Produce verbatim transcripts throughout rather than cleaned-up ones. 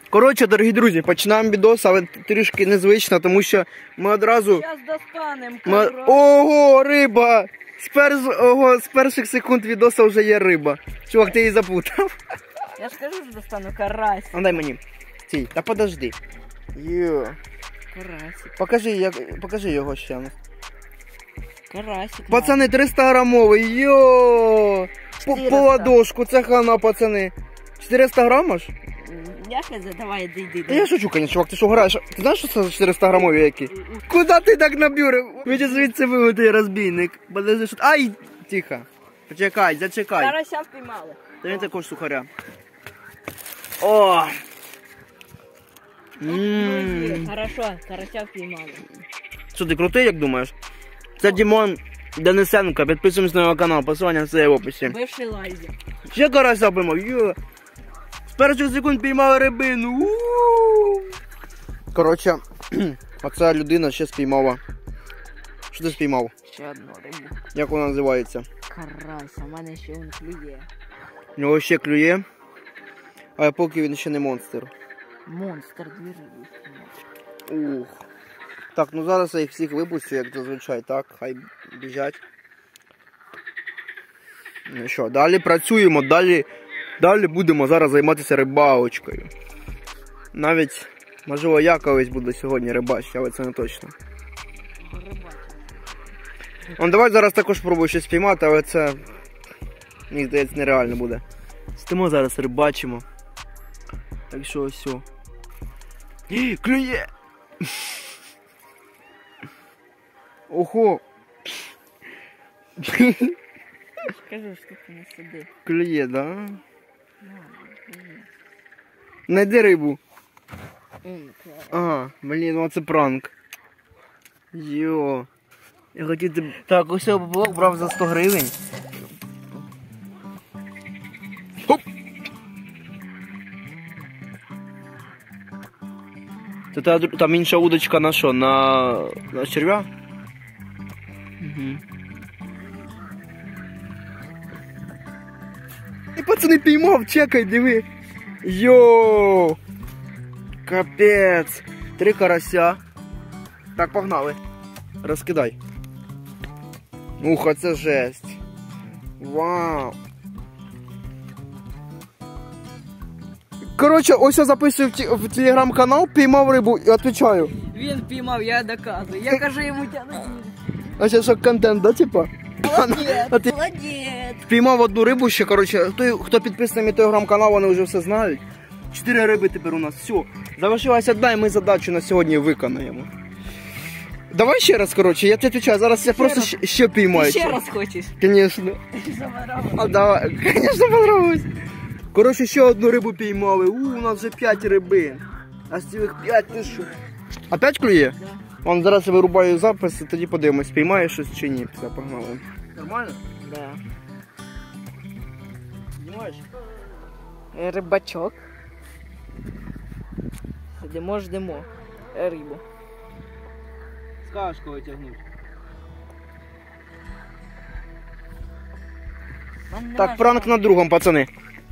Коротше, дорогі друзі, починаємо відос, але трішки незвично, тому що ми одразу... Зараз достанемо. Ми... Ого, риба! З, перш... Ого, з перших секунд відоса вже є риба. Чувак, ти її запутав. Я ж кажу, що достану карась. А дай мені. Стій, та подожди. Йо. Карасик. Покажи, як... Покажи його ще. Карасик. Пацани, триста грамовий, йо! По, по ладошку, це хана, пацани. чотириста грамів ж? Я хз, давай, йди, йди. Та я шучу, конечно, чувак, ти що граєш? Ти знаєш, що це чотириста грамові які? Куда ти так набюрив? Виді звідси виводий розбійник. Подожди, що... Ай! Тихо. Почекай, зачекай. Карася впіймали. Та він також сухаря. О! Ммм. Хорошо, карася впіймали. Що, ти крутий, як думаєш? Це Дімон Денисенко, підписуємось на його канал, посилання все в описі. Бивший лайзер. Ще карася піймав, йо! З перших секунд піймали рибину. У-у-у! Коротше, оця людина ще спіймала. Що ти спіймав? Ще одну рибу. Як вона називається? Карася, в мене ще він клює. У нього ще клює, але поки він ще не монстр. Монстр, дві риби. Ух. Так, ну зараз я їх всіх випустю, як зазвичай, так, хай біжать. Ну що, далі працюємо, далі, далі будемо зараз займатися рибалочкою. Навіть, можливо, я колись буду сьогодні рибачити, але це не точно. Он, давай зараз також спробую щось спіймати, але це, мені здається, нереально буде. Стимо зараз рибачимо. Так що ось. Клює! Ого! Скажу, що ти не сиди. Клює, да? Найди рибу. Ага, блін, ну це пранк. Йо. Я хотів... Так, ось я поплавок брав за сто гривень. Хоп! Це та, там інша удочка на що? На, на черв'я? Угу. І пацани піймав, чекай, диви. Йоу! Капець! Три карася. Так, погнали. Розкидай. Ух, а це жесть. Вау. Коротше, ось я записую в, в телеграм-канал, піймав рибу і відповідаю. Він піймав, я доказую. Я кажу йому тягнути. А ще що контент, да, типа? Молодець, а ти молодець. Піймав одну рибу ще, коротше, той, хто підписаний на телеграм-канал, вони вже все знають. Чотири риби тепер у нас, все. Залишилась одна і ми задачу на сьогодні виконаємо. Давай ще раз, коротше, я тобі відповідаю, зараз я ще просто раз. ще, ще піймаю. Ти ще раз хочеш? Звісно. А давай, звісно, подробись. Коротше, ще одну рибу піймали. У, у нас вже п'ять рибин. А з цілих п'ять, ти що? А п'ять клює? Да. Вон, зараз я вирубаю запис і тоді подивимось, піймає щось чи ні. Все, погнали. Нормально? Да. Знімаєш? Рибачок. Сидимо, ждемо рибу. Скажеш, коли тягнуть. Так, пранк на другом, пацани.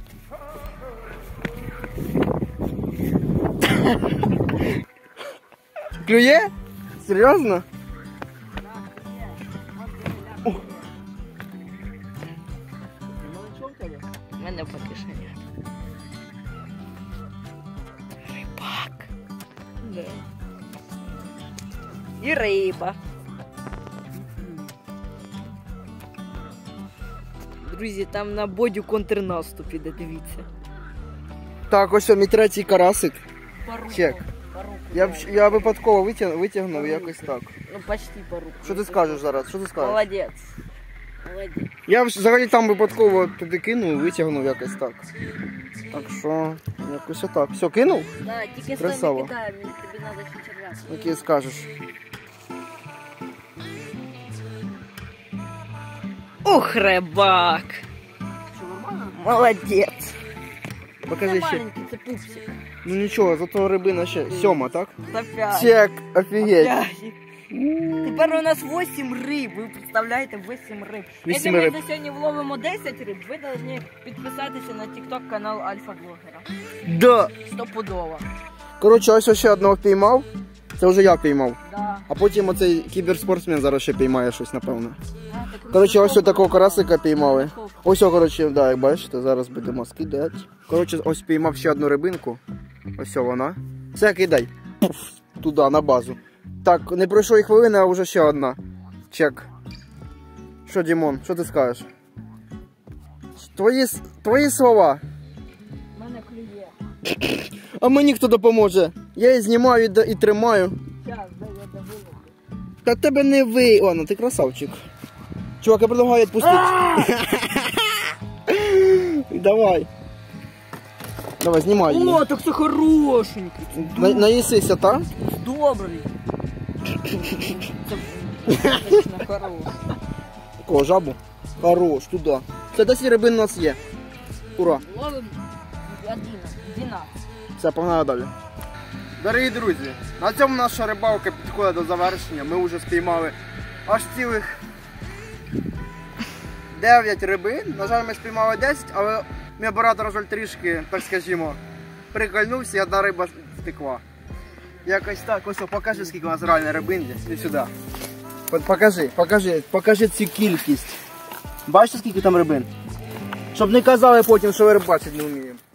Клює? Серйозно? У мене потішення. Рибак. Да. І риба. Друзі, там на бодю контрнаступ іде, дивіться. Так, ось мій третій карасик. По руку. Чек. По руку. Я, я випадково витягнув, витягнув якось так. Ну, почти по руку. Що ти скажеш зараз? Що ти скажеш? Молодець. Молодець. Я взагалі там випадково туди кинув, витягнув якось так. Так що, якось отак. Все, кинув? Да, тільки Красава. стой не кидай, мені тобі треба ще черв'як. Який скажеш? Ух, рибак. Що, нормально? Молодець. Покажи Це ще. маленький, це пупсик. Ну нічого, зато рибина ще сьома, так? За п'ять. Чек, офігеть. П'ять. Тепер у нас вісім риб, ви представляєте, вісім риб. Вісім Якщо ми риб. за сьогодні вловимо десять риб, ви повинні підписатися на тік-ток канал Альфа-блогера. Да. Стопудово. Коротше, ось ще одного впіймав. Це вже я впіймав. Да. А потім оцей кіберспортсмен зараз ще піймає щось, напевно. А, так Коротше, ось розкопка. такого карасика піймали. Ось, о, коротше, да, як бачите, зараз будемо скидати. Коротше, ось піймав ще одну рибинку. Ось о вона. Все, кидай. Пуф, туди, на базу. Так, не пройшло і хвилини, а вже ще одна. Чек. Що, Дімон, що ти скажеш? Твої, с- твої слова. В мене клює. А мені хто допоможе? Я її знімаю і, да- і тримаю. Зараз, дай я довиловлю. Та тебе не ви. Ладно, ти красавчик. Чувак, я предлагаю відпустити. Давай. Давай, знімай її. О, так це хорошенький. На, наїсися, та? Добрий. Це точно хороший. Такого жабу. Хорош, туди. Це десять рибин у нас є. Ура. Ловим одинадцять, дванадцять. Все, погнали далі. Дорогі друзі, на цьому наша рибалка підходить до завершення. Ми вже спіймали аж цілих дев'ять рибин. На жаль, ми спіймали десять, але мій оператор жаль трішки, так скажімо, прикольнувся і одна риба втекла. Якось так, ось о, покажи, скільки у нас реально рибин є. Іди сюди. От покажи, покажи, покажи цю кількість. Бачите, скільки там рибин? Щоб не казали потім, що ви рибачити не вміємо.